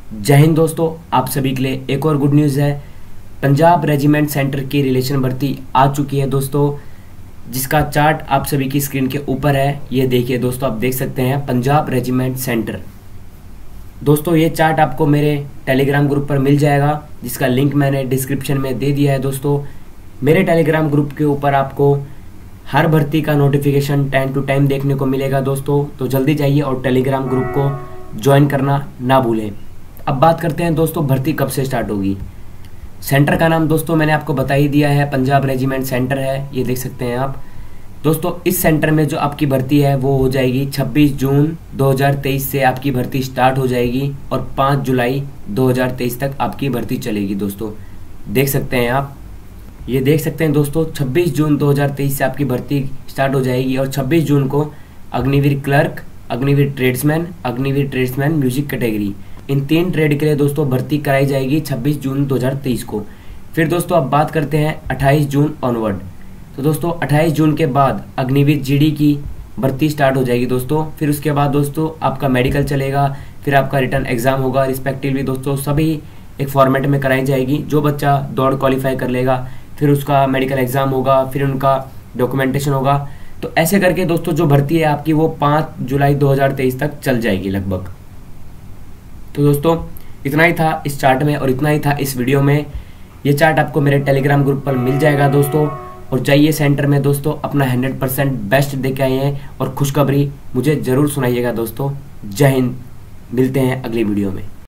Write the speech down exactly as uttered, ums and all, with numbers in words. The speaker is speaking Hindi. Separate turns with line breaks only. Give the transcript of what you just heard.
जय हिंद दोस्तों, आप सभी के लिए एक और गुड न्यूज़ है। पंजाब रेजिमेंट सेंटर की रिलेशन भर्ती आ चुकी है दोस्तों, जिसका चार्ट आप सभी की स्क्रीन के ऊपर है। ये देखिए दोस्तों, आप देख सकते हैं पंजाब रेजिमेंट सेंटर। दोस्तों ये चार्ट आपको मेरे टेलीग्राम ग्रुप पर मिल जाएगा, जिसका लिंक मैंने डिस्क्रिप्शन में दे दिया है। दोस्तों मेरे टेलीग्राम ग्रुप के ऊपर आपको हर भर्ती का नोटिफिकेशन टाइम टू टाइम देखने को मिलेगा दोस्तों, तो जल्दी जाइए और टेलीग्राम ग्रुप को ज्वाइन करना ना भूलें। अब बात करते हैं दोस्तों, भर्ती कब से स्टार्ट होगी। सेंटर का नाम दोस्तों मैंने आपको बता ही दिया है, पंजाब रेजिमेंट सेंटर है, ये देख सकते हैं आप। दोस्तों इस सेंटर में जो आपकी भर्ती है वो हो जाएगी छब्बीस जून दो हज़ार तेईस से आपकी भर्ती स्टार्ट हो जाएगी और पाँच जुलाई दो हज़ार तेईस तक आपकी भर्ती चलेगी। दोस्तों देख सकते हैं आप, ये देख सकते हैं दोस्तों, छब्बीस जून दो हज़ार तेईस से आपकी भर्ती स्टार्ट हो जाएगी और छब्बीस जून को Agniveer clerk, Agniveer tradesman, Agniveer tradesman music category, इन तीन ट्रेड के लिए दोस्तों भर्ती कराई जाएगी छब्बीस जून दो हज़ार तेईस को। फिर दोस्तों अब बात करते हैं अट्ठाईस जून ऑनवर्ड। तो दोस्तों अट्ठाईस जून के बाद अग्निवीर जीडी की भर्ती स्टार्ट हो जाएगी दोस्तों। फिर उसके बाद दोस्तों आपका मेडिकल चलेगा, फिर आपका रिटर्न एग्जाम होगा रिस्पेक्टिवली दोस्तों, सभी एक फॉर्मेट में कराई जाएगी। जो बच्चा दौड़ क्वालिफाई कर लेगा फिर उसका मेडिकल एग्जाम होगा, फिर उनका डॉक्यूमेंटेशन होगा। तो ऐसे करके दोस्तों जो भर्ती है आपकी वो पाँच जुलाई दो हज़ार तेईस तक चल जाएगी लगभग। तो दोस्तों इतना ही था इस चार्ट में और इतना ही था इस वीडियो में। ये चार्ट आपको मेरे टेलीग्राम ग्रुप पर मिल जाएगा दोस्तों, और जाइए सेंटर में दोस्तों अपना हंड्रेड परसेंट बेस्ट दे के आइए और खुशखबरी मुझे ज़रूर सुनाइएगा दोस्तों। जय हिंद, मिलते हैं अगली वीडियो में।